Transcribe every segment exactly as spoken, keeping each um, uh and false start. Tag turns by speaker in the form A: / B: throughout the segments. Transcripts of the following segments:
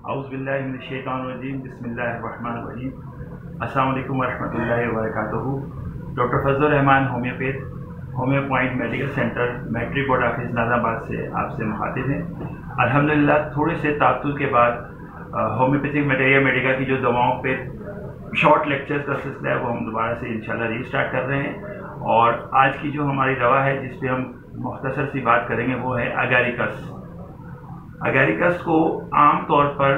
A: औज़ु बिल्लाहि मिनश शैतानिर रजीम, बिस्मिल्लाहिर रहमानिर रहीम। अस्सलामु अलैकुम वरहमतुल्लाहि वबरकातुहू। Doctor Fazlur Rahman homeopath, homeo point medical centre, matric board office Nazabad से आपसे मुखातिब हैं। अल्हम्दुलिल्लाह थोड़े से तातुर के बाद होम्योपैथिक मटेरिया मेडिका की जो दवाओं पे शॉर्ट लेक्चर्स का सिलसिला है वो हम दोबारा से इंशाल्लाह रीस्टार्ट कर रहे हैं। और आज की जो हमारी दवा है जिस पे हम मुख्तसर सी बात करेंगे वो है अगारिकस। अगारिकस को आम तौर पर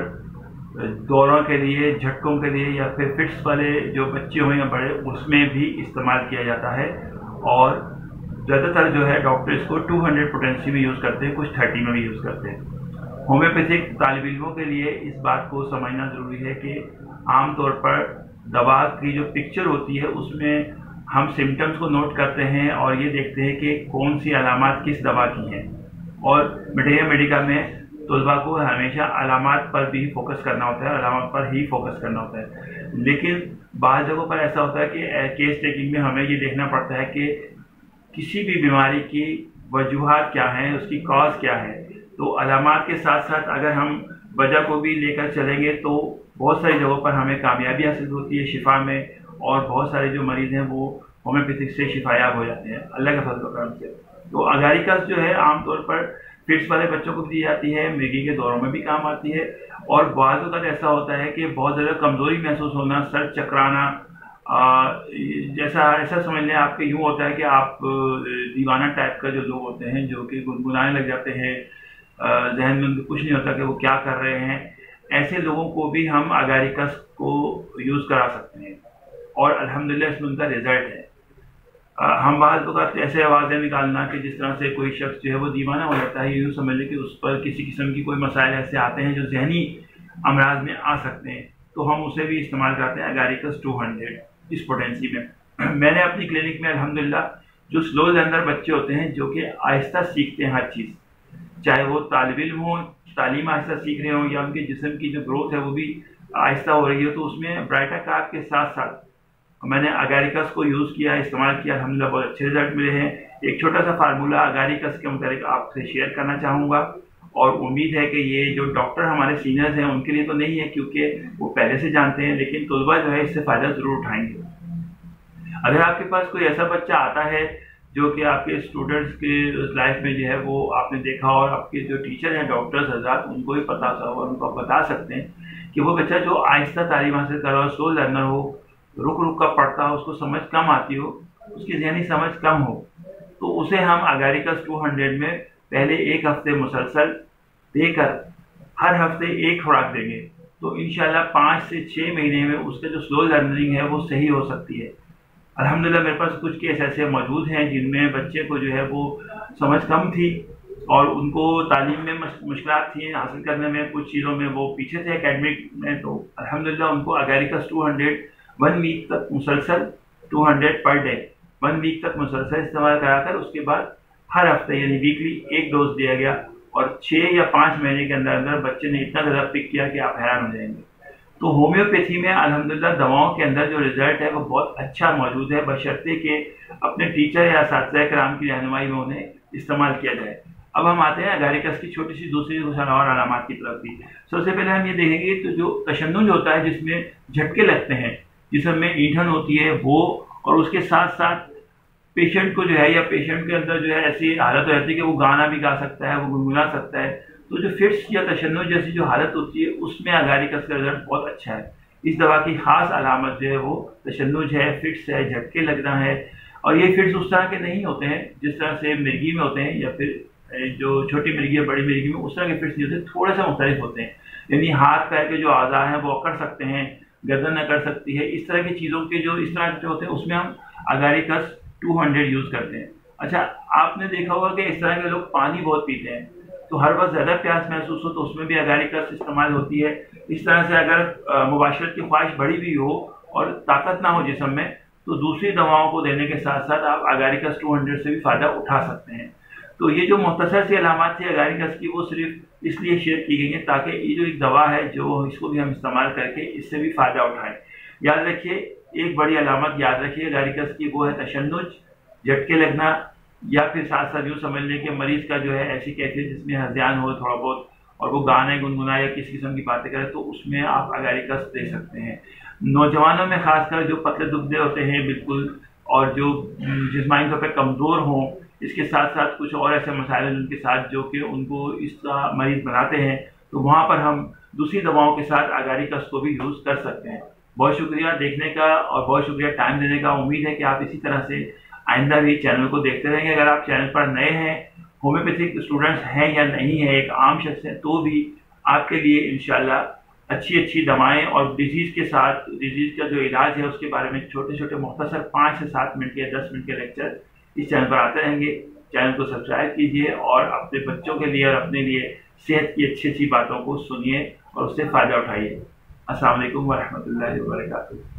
A: दौरों के लिए, झटकों के लिए या फिर फिट्स वाले जो बच्चे हों या बड़े, उसमें भी इस्तेमाल किया जाता है। और ज़्यादातर जो है डॉक्टर इसको टू हंड्रेड पोटेंसी में यूज़ करते हैं, कुछ थर्टी में भी यूज़ करते हैं। होम्योपैथिक तालिब इल्मों के लिए इस बात को समझना ज़रूरी है कि आम तौर पर दवा की जो पिक्चर होती है उसमें हम सिम्टम्स को नोट करते हैं और ये देखते हैं कि कौन सी अलामात किस दवा की हैं। और मटेरिया मेडिका में तलबा को हमेशा अलामात पर भी फोकस करना होता है, अलामात पर ही फोकस करना होता है। लेकिन बाज़ जगहों पर ऐसा होता है कि केस टेकिंग में हमें ये देखना पड़ता है कि किसी भी बीमारी की वजूहात क्या हैं, उसकी कॉज क्या है। तो अलामात के साथ साथ अगर हम वजह को भी लेकर चलेंगे तो बहुत सारी जगहों पर हमें कामयाबी हासिल होती है शिफा में, और बहुत सारे जो मरीज़ हैं वो होम्योपैथिक से शिफायाब हो जाते हैं अल्लाह के फजल करम से। तो अगारिकस जो है आमतौर पर फिट्स वाले बच्चों को दी जाती है, मिर्गी के दौरों में भी काम आती है। और बाज़ वक़्त ऐसा होता है कि बहुत ज़्यादा कमज़ोरी महसूस होना, सर चकराना, आ, जैसा ऐसा समझ लें आपके यूँ होता है कि आप दीवाना टाइप का जो लोग होते हैं जो कि गुनगुनाने लग जाते हैं, जहन में कुछ नहीं होता कि वो क्या कर रहे हैं, ऐसे लोगों को भी हम अगारिकस को यूज़ करा सकते हैं। और अल्हम्दुलिल्लाह इसमें उनका रिज़ल्ट है। आ, हम बात वक्त ऐसे आवाज़ें निकालना कि जिस तरह से कोई शख्स जो है वो दीवाना हो जाता है, यूँ समझ लें कि उस पर किसी किस्म की कोई मसाइल ऐसे आते हैं जो जहनी अमराज में आ सकते हैं, तो हम उसे भी इस्तेमाल करते हैं अगारिकस टू हंड्रेड इस पोटेंसी में। मैंने अपनी क्लिनिक में अल्हम्दुलिल्लाह जो स्लो लर्नर बच्चे होते हैं जो कि आहिस्ता सीखते हैं हर चीज़, चाहे वो तालिब इल्म हो, तालीम आहिस्ता सीख रहे हों या उनके जिस्म की जो ग्रोथ है वो भी आहिस्ता हो रही हो, तो उसमें ब्राइटा कार्ब के साथ साथ मैंने अगारिकस को यूज़ किया, इस्तेमाल किया, अल्हम्दुलिल्लाह बहुत अच्छे रिजल्ट मिले हैं। एक छोटा सा फार्मूला अगारिकस के मुताबिक आपसे शेयर करना चाहूँगा और उम्मीद है कि ये जो डॉक्टर हमारे सीनियर्स हैं उनके लिए तो नहीं है क्योंकि वो पहले से जानते हैं, लेकिन तलबा जो है इससे फ़ायदा ज़रूर उठाएंगे। अगर आपके पास कोई ऐसा बच्चा आता है जो कि आपके स्टूडेंट्स के लाइफ में जो है वो आपने देखा और आपके जो टीचर हैं, डॉक्टर्स हज़रात, उनको भी पता सा हो और उनको बता सकते हैं कि वो बच्चा जो आहिस्ता तालीम हासिल कर रहा हो, स्लो लर्नर हो, रुक रुक कर पढ़ता हो, उसको समझ कम आती हो, उसकी ज़हनी समझ कम हो, तो उसे हम अगारिकस टू हंड्रेड में पहले एक हफ्ते मुसलसल देकर हर हफ्ते एक खुराक देंगे तो इंशाल्लाह पाँच से छः महीने में उसका जो स्लो लर्निंग है वो सही हो सकती है। अल्हम्दुलिल्लाह मेरे पास कुछ केस ऐसे मौजूद हैं जिनमें बच्चे को जो है वो समझ कम थी और उनको तालीम में मुश्किलात थी हासिल करने में, कुछ चीज़ों में वो पीछे थे एकेडमिक में, तो अल्हम्दुलिल्लाह उनको agaricus two hundred one week तक मुसलसल two hundred per day one week तक मुसलसल इस्तेमाल कराकर उसके बाद हर हफ्ते यानी वीकली एक डोज दिया गया और छः या पाँच महीने के अंदर अंदर बच्चे ने इतना ज़्यादा पिक किया कि आप हैरान हो जाएंगे। तो होम्योपैथी में अल्हम्दुलिल्लाह दवाओं के अंदर जो रिज़ल्ट है वो बहुत अच्छा मौजूद है, बशर्ते कि अपने टीचर या असातिज़ा किराम की रहनुमाई में उन्हें इस्तेमाल किया जाए। अब हम आते हैं अगारिकस की छोटी सी दूसरी और अलामात की तरफ भी। सबसे पहले हम ये देखेंगे तो जो तशन्नुज होता है जिसमें झटके लगते हैं, जिसमें ईंधन होती है वो, और उसके साथ साथ पेशेंट को जो है या पेशेंट के अंदर जो है ऐसी हालत हो जाती है कि वो गाना भी गा सकता है, वो गुनगुना सकता है। तो जो फिट्स या तशन्नुज जैसी जो हालत होती है उसमें अगारिकस का रिजल्ट बहुत अच्छा है। इस दवा की खास अलामत जो है वो तशन्नुज है, फिट्स है, झटके लगना है। और ये फिट्स उस तरह के नहीं होते हैं जिस तरह से मिर्गी में होते हैं या फिर जो छोटी मिर्गी है बड़ी मिर्गी में उस तरह के फिट्स नहीं होते, थोड़े से मुख्तलिफ होते हैं। यानी हाथ पैर के जो आज़ा हैं वो अकड़ सकते हैं, गर्दन न कर सकती है, इस तरह की चीज़ों के जो इस तरह के होते हैं उसमें हम अगारिकस टू हंड्रेड यूज़ करते हैं। अच्छा, आपने देखा होगा कि इस तरह के लोग पानी बहुत पीते हैं, तो हर वक्त ज़्यादा प्यास महसूस हो तो उसमें भी अगारिकस इस्तेमाल होती है। इस तरह से अगर मुबाशरत की ख्वाहिश बढ़ी हुई हो और ताकत ना हो जिस्म में तो दूसरी दवाओं को देने के साथ साथ आप अगारिकस टू हंड्रेड से भी फ़ायदा उठा सकते हैं। तो ये जो मुख्तसर सी अलामात थी अगारिकस की वो सिर्फ इसलिए शेयर की गई है ताकि ये जो एक दवा है जो इसको भी हम इस्तेमाल करके इससे भी फ़ायदा उठाएं। याद रखिए, एक बड़ी अलामत याद रखिए अगारिकस की, वो है तशन्नुज, झटके लगना, या फिर साथ साथ यूँ समझ लें कि मरीज़ का जो है ऐसी कैफियत जिसमें हज़यान हो थोड़ा बहुत اور وہ گانے گنگنائے یا کسی قسم کی باتیں کرے تو اس میں آپ اگاریکس دے سکتے ہیں۔ نوجوانوں میں خاص کر جو پتلے دبلے ہوتے ہیں بالکل، اور جو جسمانی طور پہ کمزور ہوں، اس کے ساتھ ساتھ کچھ اور ایسے مسائل ہیں جن کے ساتھ جو کہ ان کو اس کا مریض بناتے ہیں، تو وہاں پر ہم دوسری دواؤں کے ساتھ اگاریکس کو بھی یوز کر سکتے ہیں۔ بہت شکریہ دیکھنے کا اور بہت شکریہ ٹائم دینے کا۔ امید ہے کہ آپ اسی طرح سے آئندہ بھی چینل کو دیکھتے رہیں گے۔ اگر آپ چینل پر نئے ہیں، ہومیوپیتھک اسٹوڈنٹس ہیں یا نہیں ہیں، ایک عام شخص ہیں، تو بھی آپ کے لیے انشاءاللہ اچھی اچھی دوائیں اور ڈیزیز کے ساتھ ڈیزیز کا جو علاج ہے اس کے بارے میں چھوٹے چھوٹے مختصر پانچ سے سات منٹ کے دس منٹ کے لیکچر اس چینل پر آتے رہیں گے۔ چینل کو سبسکرائب کیجیے اور اپنے بچوں کے لیے اور اپنے لیے صحت کی اچھی اچھی باتوں کو سنیے اور اس سے فائدہ اٹھائیے۔ السلام علیکم ورحمۃ اللہ وبرکاتہ۔